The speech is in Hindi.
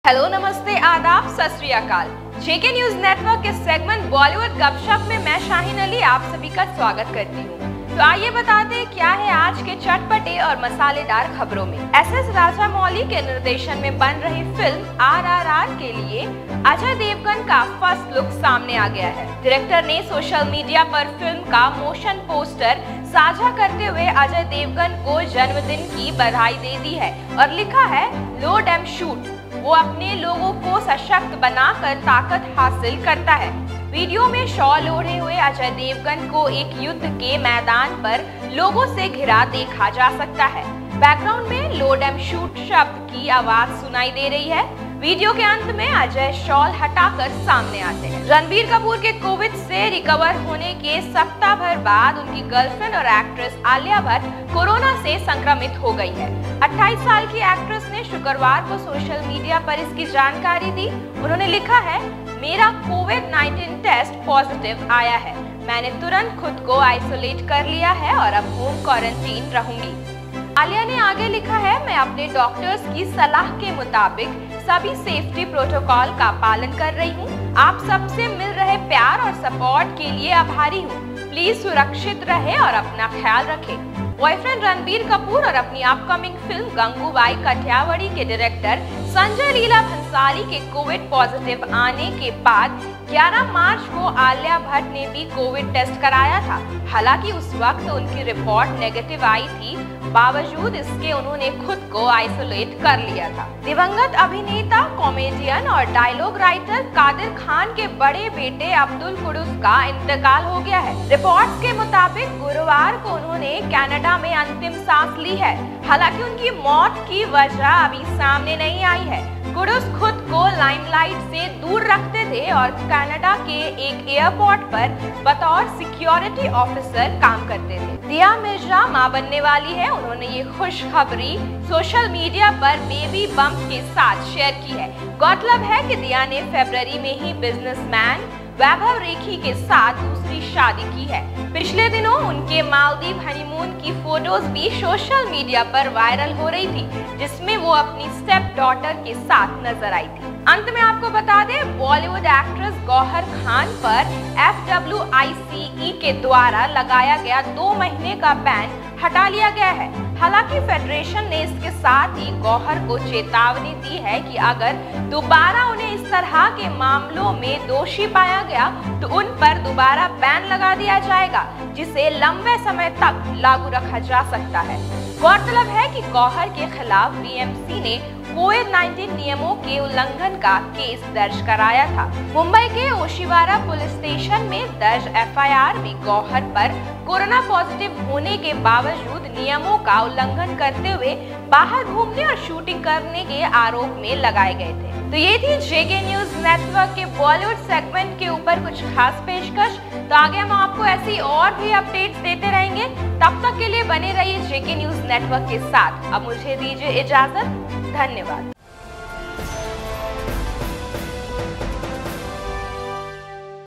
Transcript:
हेलो, नमस्ते, आदाब, सत श्री अकाल। जेके न्यूज नेटवर्क के सेगमेंट बॉलीवुड गपशप में मैं शाहीन अली आप सभी का स्वागत करती हूँ। तो आइए बताते हैं क्या है आज के चटपटे और मसालेदार खबरों में। एस राजामौली के निर्देशन में बन रही फिल्म RRR के लिए अजय देवगन का फर्स्ट लुक सामने आ गया है। डायरेक्टर ने सोशल मीडिया पर फिल्म का मोशन पोस्टर साझा करते हुए अजय देवगन को जन्मदिन की बधाई दे दी है और लिखा है लोड एंड शूट। वो अपने लोगों को सशक्त बनाकर ताकत हासिल करता है। वीडियो में शॉल ओढ़े हुए अजय देवगन को एक युद्ध के मैदान पर लोगों से घिरा देखा जा सकता है। बैकग्राउंड में लोड एंड शूट शब्द की आवाज सुनाई दे रही है। वीडियो के अंत में अजय शॉल हटाकर सामने आते हैं। रणबीर कपूर के कोविड से रिकवर होने के सप्ताह भर बाद उनकी गर्लफ्रेंड और एक्ट्रेस आलिया भट्ट कोरोना से संक्रमित हो गई है। 28 साल की एक्ट्रेस ने शुक्रवार को सोशल मीडिया पर इसकी जानकारी दी। उन्होंने लिखा है, मेरा कोविड-19 टेस्ट पॉजिटिव आया है। मैंने तुरंत खुद को आइसोलेट कर लिया है और अब होम क्वारंटीन रहूंगी। आलिया ने आगे लिखा है, मैं अपने डॉक्टर्स की सलाह के मुताबिक सभी सेफ्टी प्रोटोकॉल का पालन कर रही हूँ। आप सबसे मिल रहे प्यार और सपोर्ट के लिए आभारी हूँ। प्लीज सुरक्षित रहे और अपना ख्याल रखें। बॉयफ्रेंड रणबीर कपूर और अपनी अपकमिंग फिल्म गंगूबाई काठियावाड़ी के डायरेक्टर संजय लीला भंसाली के कोविड पॉजिटिव आने के बाद 11 मार्च को आलिया भट्ट ने भी कोविड टेस्ट कराया था। हालांकि उस वक्त उनकी रिपोर्ट नेगेटिव आई थी, बावजूद इसके उन्होंने खुद को आइसोलेट कर लिया था। दिवंगत अभिनेता, कॉमेडियन और डायलॉग राइटर कादिर खान के बड़े बेटे अब्दुल कुद्दूस का इंतकाल हो गया है। रिपोर्ट्स के मुताबिक गुरुवार को उन्होंने कनाडा में अंतिम सांस ली है। हालांकि उनकी मौत की वजह अभी सामने नहीं आई है। कुद्दूस खुद को लाइमलाइट से दूर रखते थे और कनाडा के एक एयरपोर्ट पर बतौर सिक्योरिटी ऑफिसर काम करते थे। दिया मिर्जा मां बनने वाली है। उन्होंने ये खुशखबरी सोशल मीडिया पर बेबी बम्प के साथ शेयर की है। गौरतलब है कि दिया ने फरवरी में ही बिजनेसमैन वैभव रेखी के साथ दूसरी शादी की है। पिछले दिनों उनके मालदीव हनीमून की फोटोज भी सोशल मीडिया पर वायरल हो रही थी, जिसमें वो अपनी स्टेप डॉटर के साथ नजर आई थी। अंत में आपको बता दें, बॉलीवुड एक्ट्रेस गौहर खान पर FWICE के द्वारा लगाया गया 2 महीने का बैन हटा लिया गया है। हालांकि फेडरेशन ने इसके साथ ही गौहर को चेतावनी दी है कि अगर दोबारा उन्हें इस तरह के मामलों में दोषी पाया गया तो उन पर दोबारा बैन लगा दिया जाएगा, जिसे लंबे समय तक लागू रखा जा सकता है। गौरतलब है कि गौहर के खिलाफ BMC ने कोविड-19 नियमों के उल्लंघन का केस दर्ज कराया था। मुंबई के ओशिवारा पुलिस स्टेशन में दर्ज FIR में गौहर पर कोरोना पॉजिटिव होने के बावजूद नियमों का उल्लंघन करते हुए बाहर घूमने और शूटिंग करने के आरोप में लगाए गए थे। तो ये थी जेके न्यूज नेटवर्क के बॉलीवुड सेगमेंट के ऊपर कुछ खास पेशकश। तो आगे हम आपको ऐसी और भी अपडेट्स देते रहेंगे। तब तक के लिए बने रहिए जेके न्यूज नेटवर्क के साथ। अब मुझे दीजिए इजाजत। धन्यवाद।